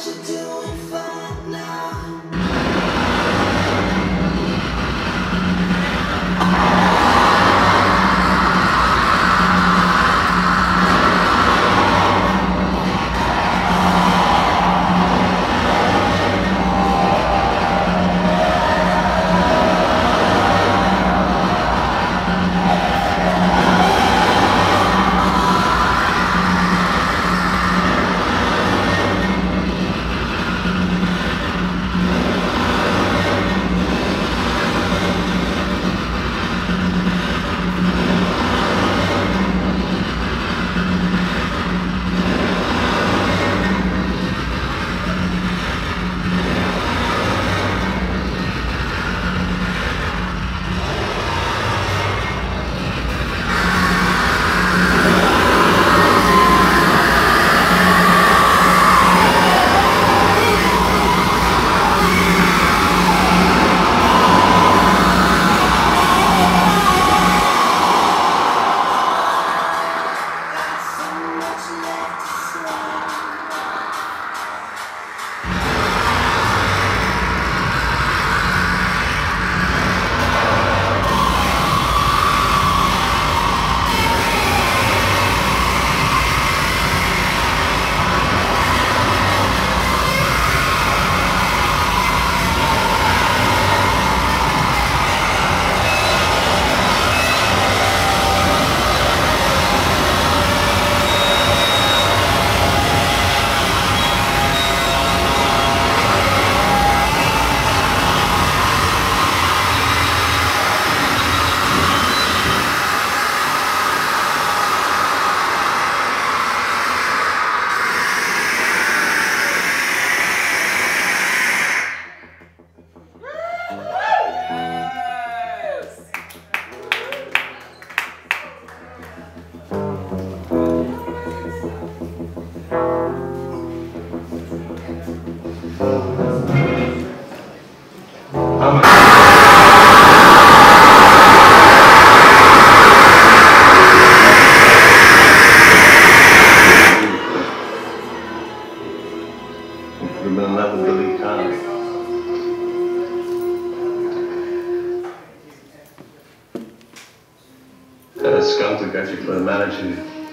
Skunk who got you for the manager.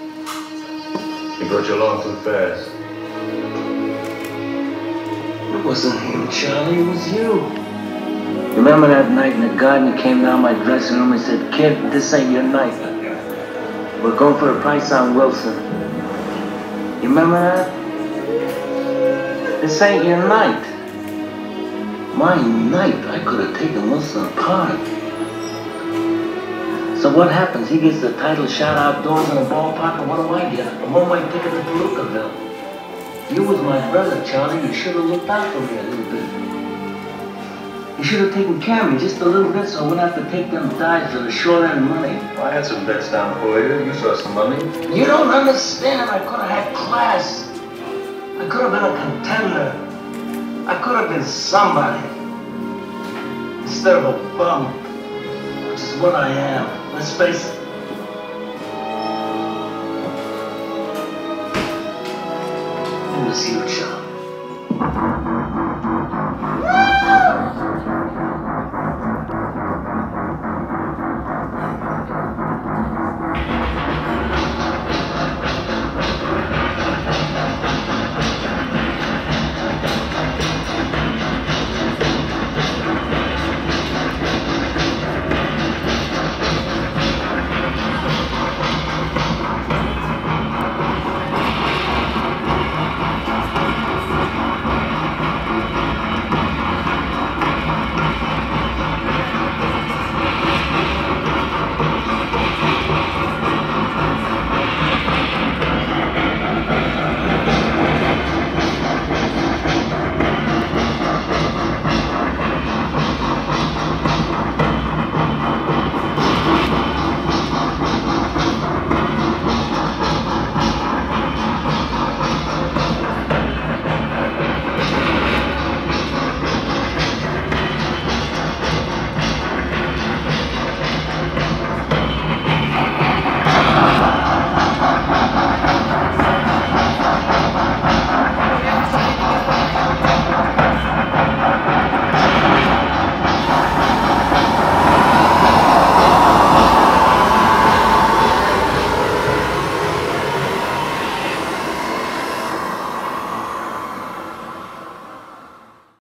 He brought you along too fast. It wasn't him, Charlie. It was you. Remember that night in the garden? You came down my dressing room and said, "Kid, this ain't your night. We're going for a price on Wilson." You remember that? This ain't your night. My night. I could have taken Wilson apart. So what happens? He gets the title shot outdoors in a ballpark, and what do I get? A one-way ticket to Palookaville. You was my brother, Charlie. You should have looked out for me a little bit. You should have taken care of me just a little bit so I wouldn't have to take them dives for the short-end money. Well, I had some bets down for you. You saw some money. You don't understand. I could have had class. I could have been a contender. I could have been somebody. Instead of a bum, which is what I am. Let's face it. It was you, Charlie.